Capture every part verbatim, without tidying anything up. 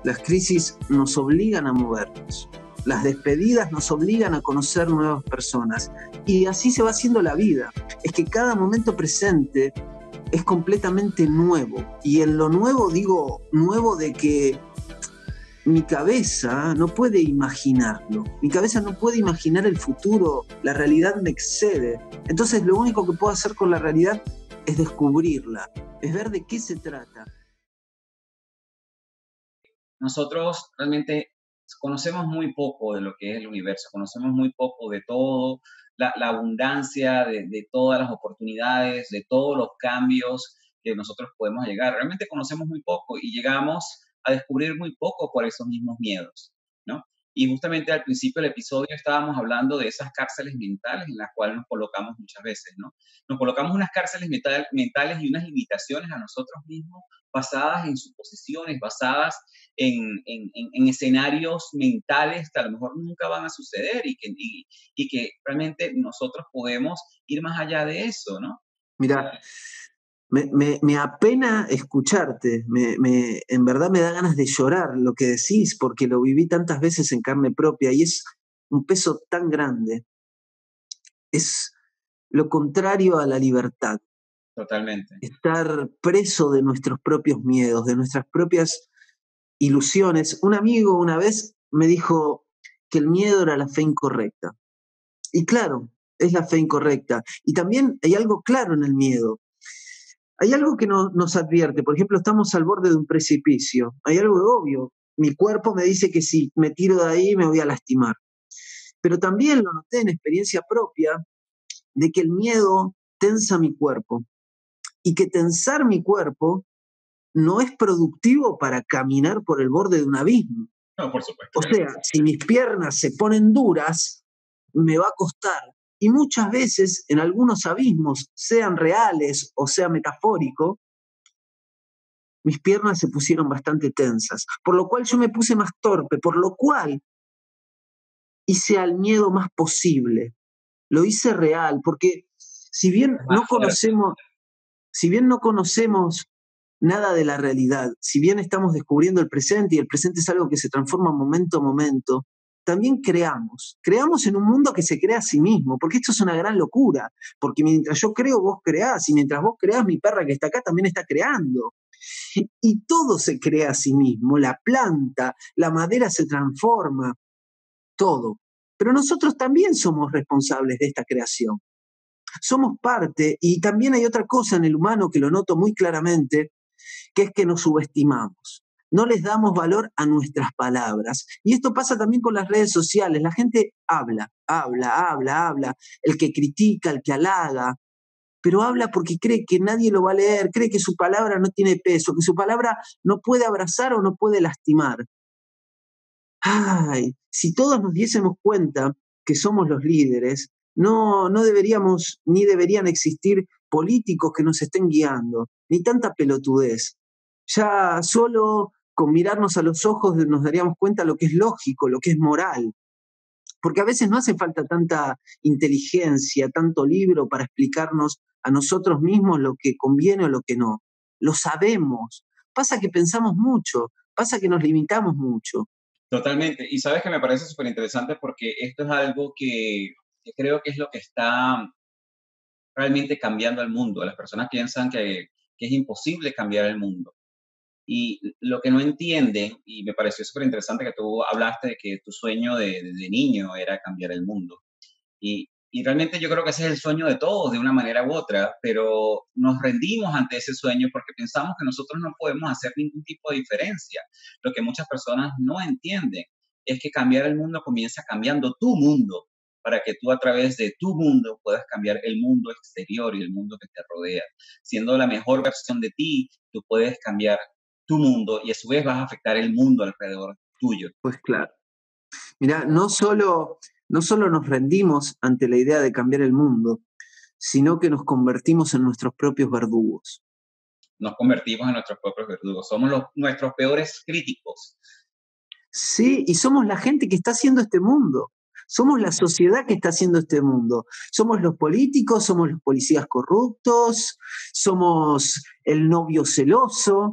Las crisis nos obligan a movernos. Las despedidas nos obligan a conocer nuevas personas. Y así se va haciendo la vida. Es que cada momento presente es completamente nuevo. Y en lo nuevo digo nuevo de que mi cabeza no puede imaginarlo. Mi cabeza no puede imaginar el futuro. La realidad me excede. Entonces lo único que puedo hacer con la realidad es descubrirla. Es ver de qué se trata. Nosotros realmente conocemos muy poco de lo que es el universo, conocemos muy poco de todo, la, la abundancia de, de todas las oportunidades, de todos los cambios que nosotros podemos llegar. Realmente conocemos muy poco y llegamos a descubrir muy poco por esos mismos miedos, ¿no? Y justamente al principio del episodio estábamos hablando de esas cárceles mentales en las cuales nos colocamos muchas veces, ¿no? Nos colocamos unas cárceles mental, mentales y unas limitaciones a nosotros mismos basadas en suposiciones, basadas en, en, en, en escenarios mentales que a lo mejor nunca van a suceder y que, y, y que realmente nosotros podemos ir más allá de eso, ¿no? Mira, me, me, me apena escucharte, me, me, en verdad me da ganas de llorar lo que decís, porque lo viví tantas veces en carne propia y es un peso tan grande. Es lo contrario a la libertad. Totalmente. Estar preso de nuestros propios miedos, de nuestras propias ilusiones. Un amigo una vez me dijo que el miedo era la fe incorrecta. Y claro, es la fe incorrecta. Y también hay algo claro en el miedo. Hay algo que no, nos advierte. Por ejemplo, estamos al borde de un precipicio. Hay algo obvio. Mi cuerpo me dice que si me tiro de ahí me voy a lastimar. Pero también lo noté en experiencia propia de que el miedo tensa mi cuerpo. Y que tensar mi cuerpo no es productivo para caminar por el borde de un abismo. No, por supuesto. O sea, si mis piernas se ponen duras, me va a costar. Y muchas veces en algunos abismos, sean reales o sea metafórico, mis piernas se pusieron bastante tensas, por lo cual yo me puse más torpe, por lo cual hice al miedo más posible. Lo hice real, porque si bien no conocemos, si bien no conocemos nada de la realidad, si bien estamos descubriendo el presente y el presente es algo que se transforma momento a momento, también creamos, creamos en un mundo que se crea a sí mismo, porque esto es una gran locura, porque mientras yo creo, vos creás, y mientras vos creás, mi perra que está acá también está creando. Y todo se crea a sí mismo, la planta, la madera se transforma, todo. Pero nosotros también somos responsables de esta creación. Somos parte, y también hay otra cosa en el humano que lo noto muy claramente, que es que nos subestimamos. No les damos valor a nuestras palabras. Y esto pasa también con las redes sociales. La gente habla, habla, habla, habla. El que critica, el que halaga, pero habla porque cree que nadie lo va a leer, cree que su palabra no tiene peso, que su palabra no puede abrazar o no puede lastimar. Ay, si todos nos diésemos cuenta que somos los líderes, no, no deberíamos ni deberían existir políticos que nos estén guiando, ni tanta pelotudez. Ya solo con mirarnos a los ojos nos daríamos cuenta lo que es lógico, lo que es moral. Porque a veces no hace falta tanta inteligencia, tanto libro para explicarnos a nosotros mismos lo que conviene o lo que no. Lo sabemos. Pasa que pensamos mucho, pasa que nos limitamos mucho. Totalmente. Y sabes que me parece súper interesante porque esto es algo que, que creo que es lo que está realmente cambiando el mundo. Las personas piensan que, que es imposible cambiar el mundo. Y lo que no entienden, y me pareció súper interesante que tú hablaste de que tu sueño de, de, de niño era cambiar el mundo. Y, y realmente yo creo que ese es el sueño de todos, de una manera u otra, pero nos rendimos ante ese sueño porque pensamos que nosotros no podemos hacer ningún tipo de diferencia. Lo que muchas personas no entienden es que cambiar el mundo comienza cambiando tu mundo, para que tú a través de tu mundo puedas cambiar el mundo exterior y el mundo que te rodea. Siendo la mejor versión de ti, tú puedes cambiar tu mundo y a su vez vas a afectar el mundo alrededor tuyo. Pues claro. Mirá, no solo, no solo nos rendimos ante la idea de cambiar el mundo, sino que nos convertimos en nuestros propios verdugos. Nos convertimos en nuestros propios verdugos. Somos los, nuestros peores críticos. Sí, y somos la gente que está haciendo este mundo. Somos la sociedad que está haciendo este mundo. Somos los políticos, somos los policías corruptos, somos el novio celoso,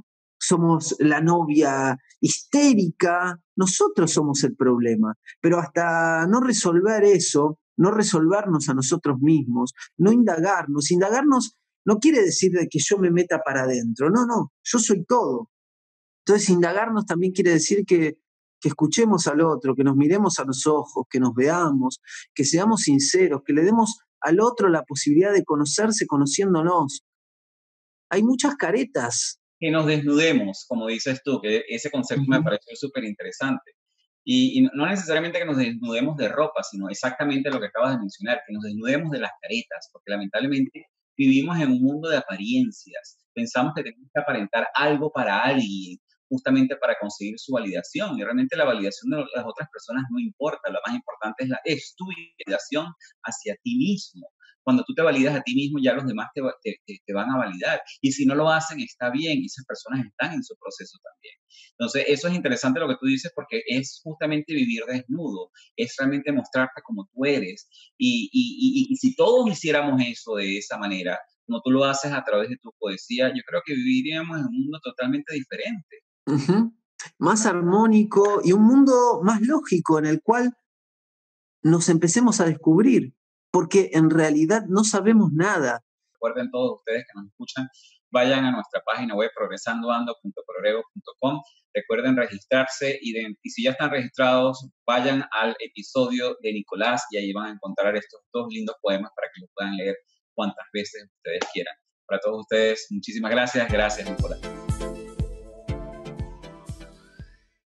somos la novia histérica, nosotros somos el problema. Pero hasta no resolver eso, no resolvernos a nosotros mismos, no indagarnos, indagarnos no quiere decir de que yo me meta para adentro, no, no, yo soy todo. Entonces, indagarnos también quiere decir que, que escuchemos al otro, que nos miremos a los ojos, que nos veamos, que seamos sinceros, que le demos al otro la posibilidad de conocerse conociéndonos. Hay muchas caretas. Que nos desnudemos, como dices tú, que ese concepto me Uh-huh. pareció súper interesante. Y, y no necesariamente que nos desnudemos de ropa, sino exactamente lo que acabas de mencionar, que nos desnudemos de las caretas, porque lamentablemente vivimos en un mundo de apariencias. Pensamos que tenemos que aparentar algo para alguien, justamente para conseguir su validación. Y realmente la validación de las otras personas no importa. Lo más importante es, la, es tu validación hacia ti mismo. Cuando tú te validas a ti mismo, ya los demás te, te, te, van a validar. Y si no lo hacen, está bien. Y esas personas están en su proceso también. Entonces, eso es interesante lo que tú dices porque es justamente vivir desnudo. Es realmente mostrarte como tú eres. Y, y, y, y si todos hiciéramos eso de esa manera, como tú lo haces a través de tu poesía, yo creo que viviríamos en un mundo totalmente diferente. Uh-huh. Más armónico y un mundo más lógico en el cual nos empecemos a descubrir, porque en realidad no sabemos nada. Recuerden todos ustedes que nos escuchan, vayan a nuestra página web progresandoando punto progrego punto com, recuerden registrarse y, de, y si ya están registrados, vayan al episodio de Nicolás y ahí van a encontrar estos dos lindos poemas para que los puedan leer cuantas veces ustedes quieran. Para todos ustedes, muchísimas gracias. Gracias, Nicolás.